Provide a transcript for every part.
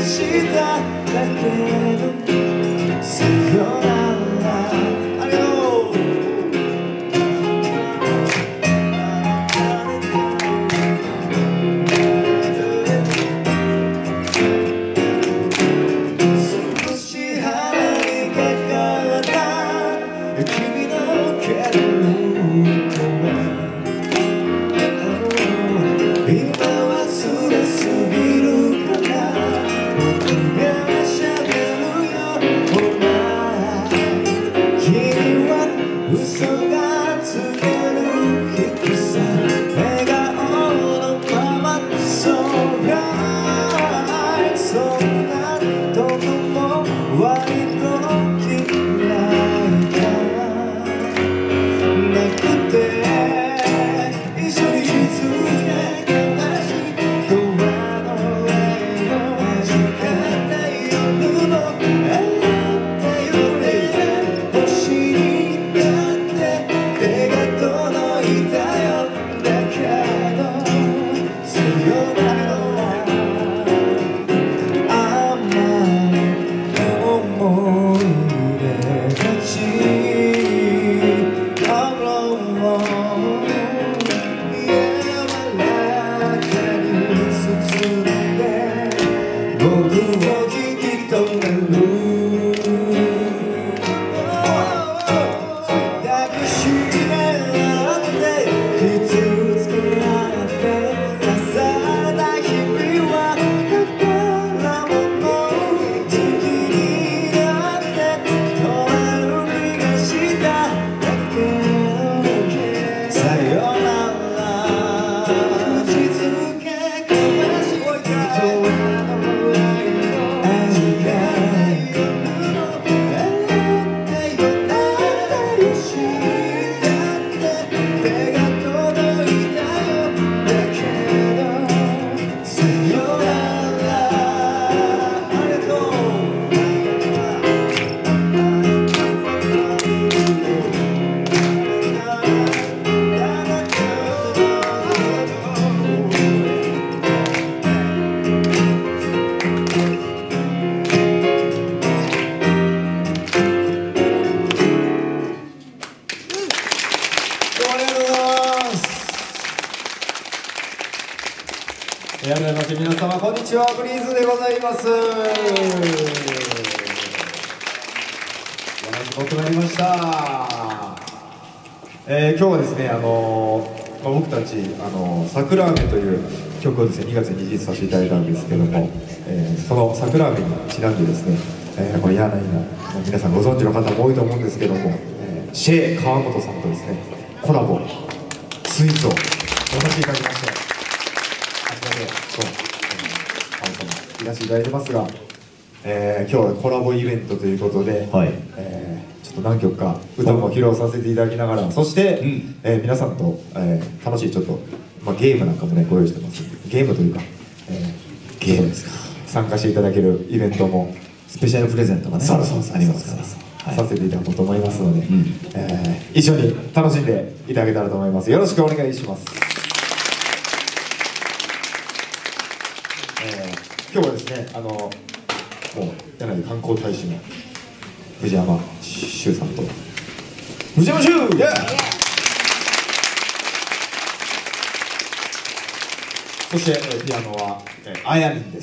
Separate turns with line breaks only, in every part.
しただけどさよなら。ありがとう。少し腹にかかった君の毛のぬくも今はすれすぎるから僕がしゃべるよ。ほら君は嘘がつける低さ笑顔のままそうがそんなとこも割と嫌いじゃなくて一緒に気づけ改めまして皆様こんにちは、ブリーズでございます。遅くなりました。今日はですね、僕たち桜雨という曲をですね2月にリリースさせていただいたんですけども、その桜雨にちなんでですね、この柳の皆さんご存知の方も多いと思うんですけども、シェイ川本さんとですねコラボスイーツをお出しいただきまして、いらしていただいてますが、今日はコラボイベントということで、はい、ちょっと何曲か歌も披露させていただきながら、そして、皆さんと、楽しいちょっと、ゲームなんかもねご用意してます。ゲームというか、ゲームですか、参加していただけるイベントも
スペシャルプレゼントがねありますから、
させていただこうと思いますので、一緒に楽しんでいただけたらと思います。よろしくお願いします。今日はですね、もう柳観光大使の藤山修さんと、藤山修、そしてピアノはあやみんです。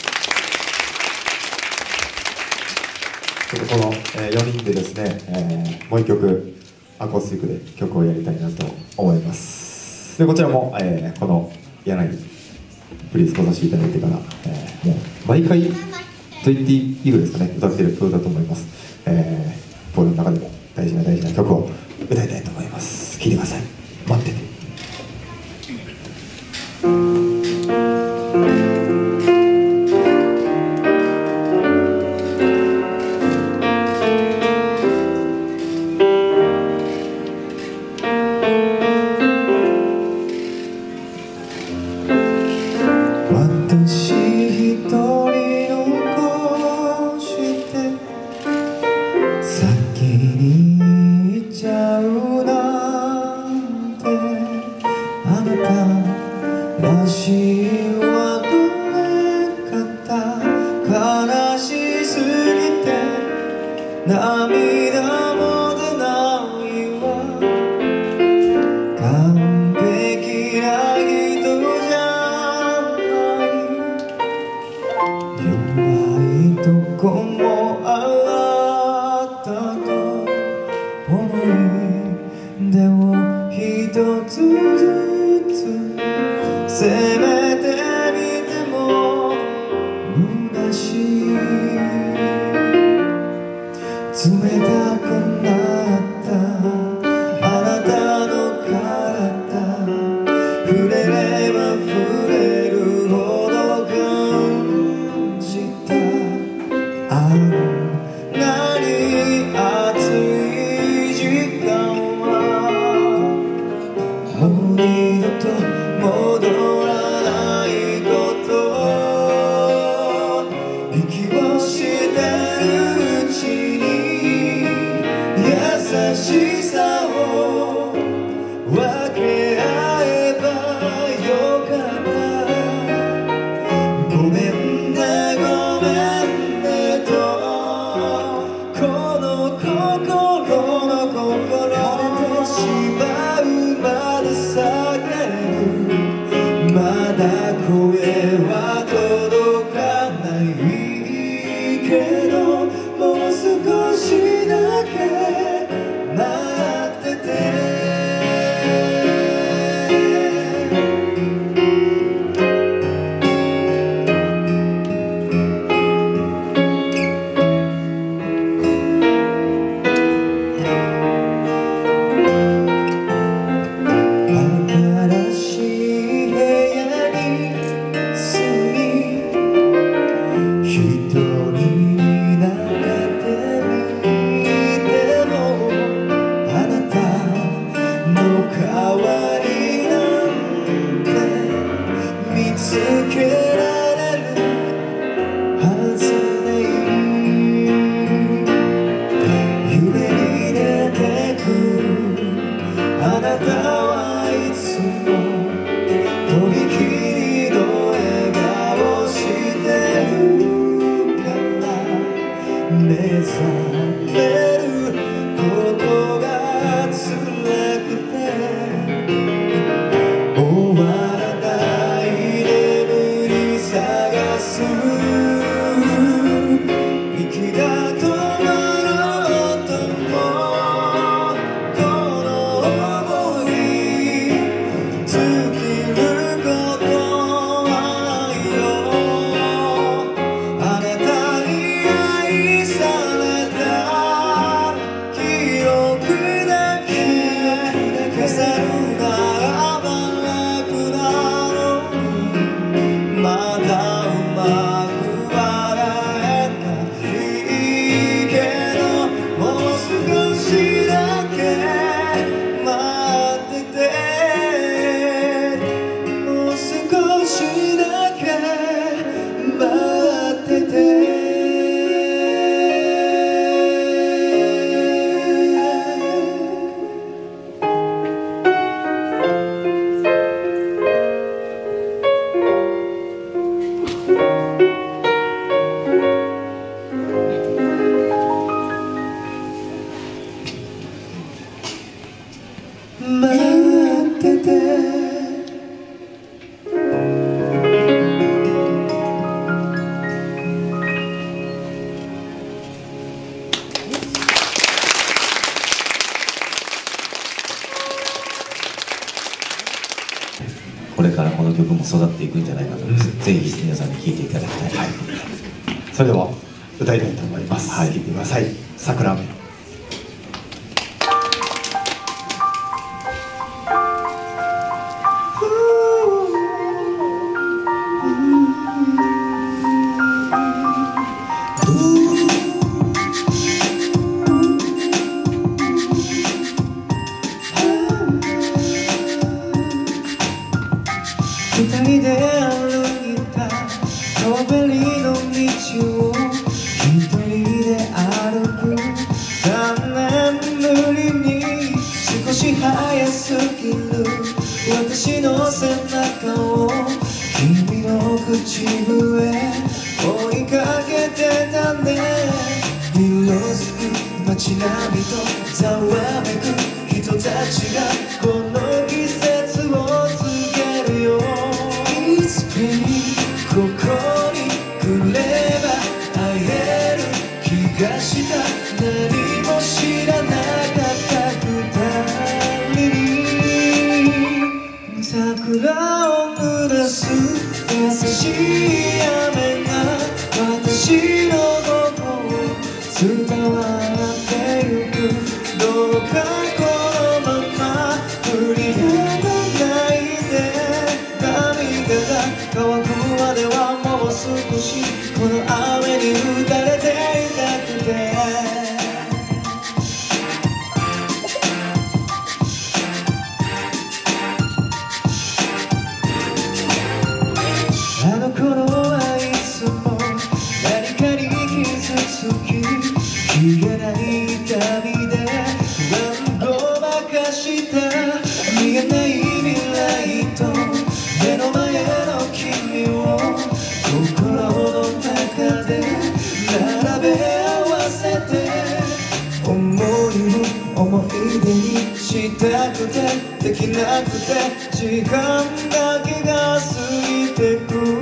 ちょっとこの4人でですね、もう一曲アコースティックで曲をやりたいなと思います。でこちらも、この柳プリーズ来させていただいてから、もう毎回と言っていいぐらいですかね、歌ってる曲だと思います。ボールの中でも大事な曲を歌いたいと思います。聴いてください。待ってて。私一人残して先に行っちゃうなんてこもあったと思い出を一つずつ責めてみても虚しい。冷たくなったあなたの体、触れれば触れるほど感じた。あんなに熱い時間はもう二度と戻らないこと、息をしてるうちに優しさを分け合えばよかった。ごめんねごめんねとこの心の心れてしまうまで叫ぶ。まだ声は届かないけどもう少しだけ待ってて。新しい部屋に住み一人になってみてもあなたの代わりなんて見つけられるはずない。夢に出てくあなたはいつもとびきりの笑顔してるから目覚めることが辛くて終わらない眠り探す。息が止まろうともこの想い尽きることはよ。あなたに愛された記憶だけ飾るならば楽なのにまだうまく笑えないけどもう少しだけ待ってて。もう少しだけ待ってて。待ってて。
これからこの曲も育っていくんじゃないかと思います、ぜひ皆さんに聴いていただきたい、はい、
それでは歌いたいと思います。
はい
聴いてください。桜雨。
二人で歩いた川べりの道を一人で歩く。3年ぶりに少し早すぎる私の背中を君の口笛追いかけてたね。色づく街並みとざわめく人たちがこの季節を告げるよ。ここに来れば会える雨が私の午後を伝わってゆく。どうかこのまま振りやまないで。涙が乾くまではもう少しこの雨に打たれていたくて。あの頃はいつも何かに傷つき消えない痛みで不安ごまかした。見えない未来と目の前の君を心の中で並べ合わせて、思いを思い出にしたくてできなくて時間だけが過ぎてく。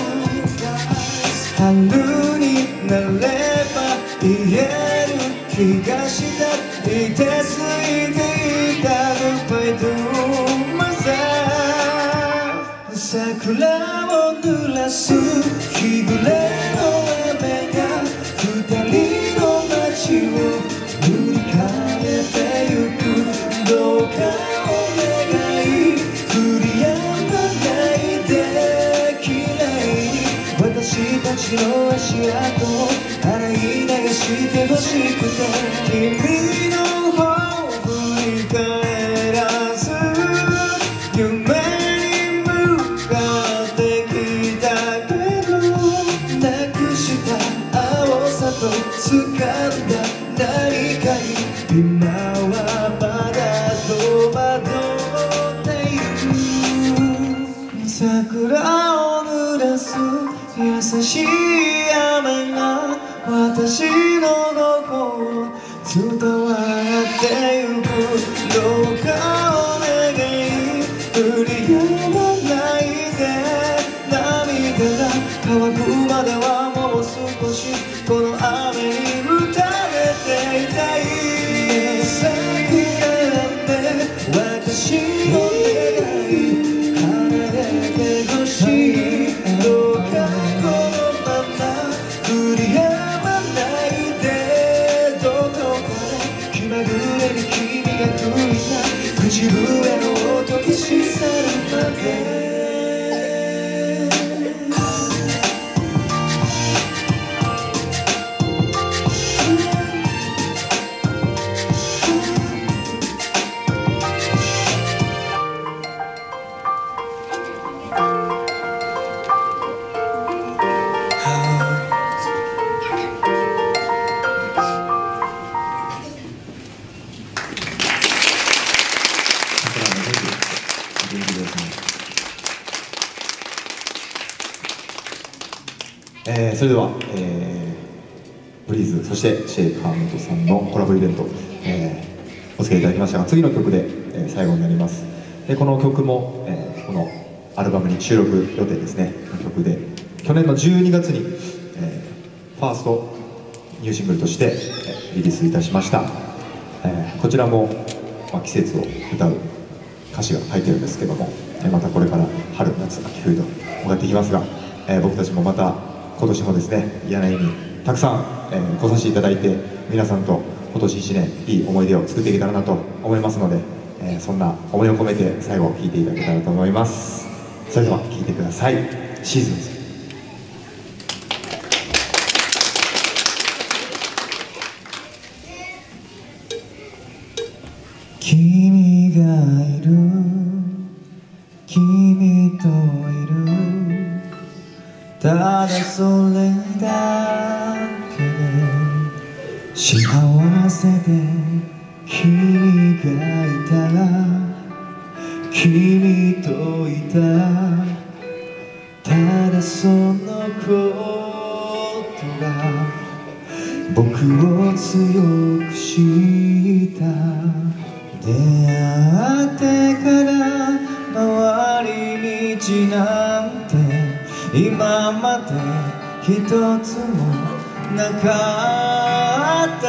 春になれば言える気がした。いてついていた Goodbye to myself。 桜を濡らす日暮れの雨が二人の街を塗り替えてゆく。どうかお願い降りやまないで。綺麗に私たちの足跡を洗い流してほしくて。君の方を振り返らず夢に向かってきたけど、なくした青さと掴んだ何かに今はまだ戸惑っている。桜を濡らす優しい雨が私の午後を伝わってゆく。どうかお願い降りやまないで。涙が乾くまではもう少しこの雨に打たれていたい。桜で私の願い叶えてほしい。どうかこのまま降りやまないで。どこかで気まぐれに君が吹いた口笛の音消し去るまで。
それでは、ブリーズそしてシェイ・川本さんのコラボイベント、お付き合いいただきましたが、次の曲で、最後になります。でこの曲も、このアルバムに収録予定ですねの曲で、去年の12月に、ファーストニューシングルとして、リリースいたしました。こちらも、季節を歌う歌詞が入ってるんですけども、またこれから春夏秋冬と向かっていきますが、僕たちもまた今年もですね柳井にたくさん、来させていただいて、皆さんと今年1年いい思い出を作っていけたらなと思いますので、そんな思いを込めて最後聴いていただけたらと思います。それでは聴いてください。シーズンズ。
君がいる、君といる、ただそれだけで幸せで、君がいたら君といた、ただそのことが僕を強くした。出会ってから回り道なんて今まで一つもなかった。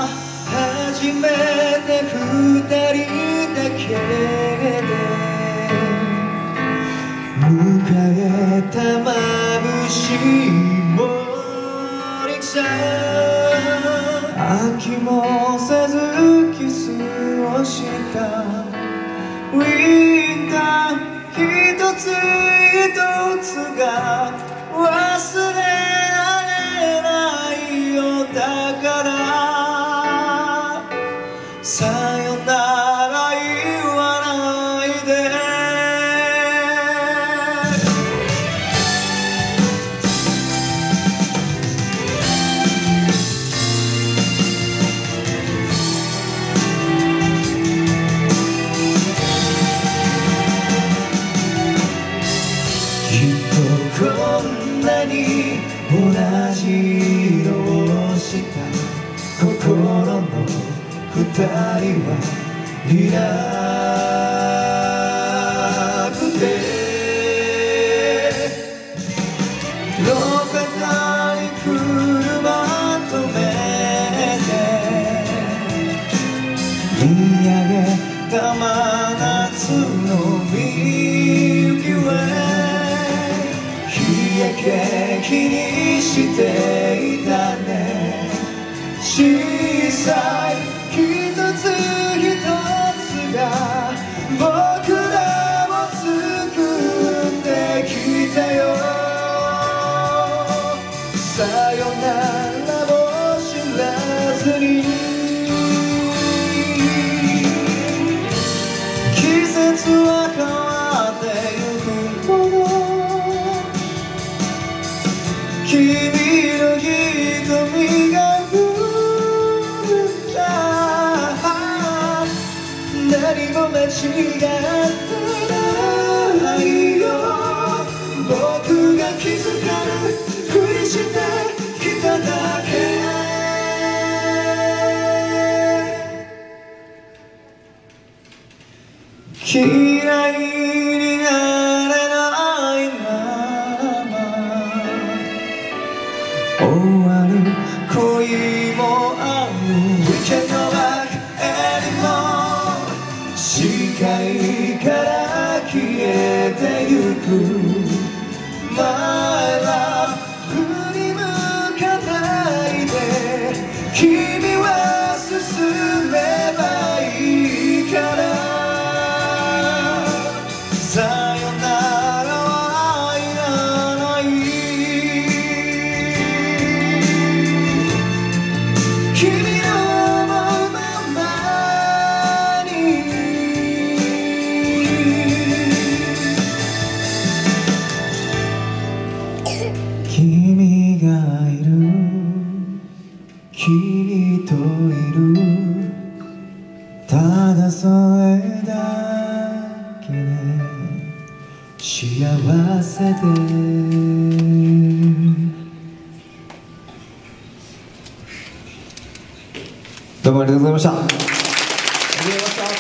初めて二人だけでえた眩しいモーニングサン飽きもせずキスをしたウィンター一つ一つが忘れられないよだからさよなら言わないでこんなに同じ色をした心の二人はいなくて路肩に車止めて見上げた真夏のミルキーウェイ気にしていたね小さい一つ一つが僕らを作ってきたよさよならも知らずに季節は変わってゆくもの君の瞳が震えた何も間違ってないよ僕が気づかぬふりしてきただけ嫌いになれないまま終わる恋もある We can't go back anymore 視界から消えてゆく My love 振り向かないで君は進めばいいからさよならはいらない君の思うままに君がいる君といるただそれだけで幸せでどうもありがとうございました。ありがとうございました。